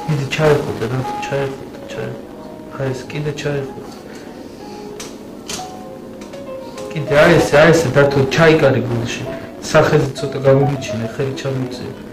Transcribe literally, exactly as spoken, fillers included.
მიდი ჩაიხუტე რა ჩაიხუტე ჩაიხუტე აი ეს კიდე ჩაიხუტე კიდე აი ეს აი ეს და თუ ჩაიკარი გულში სახეზე ცოტა გამიგიჩინე ხელი ჩამოწიე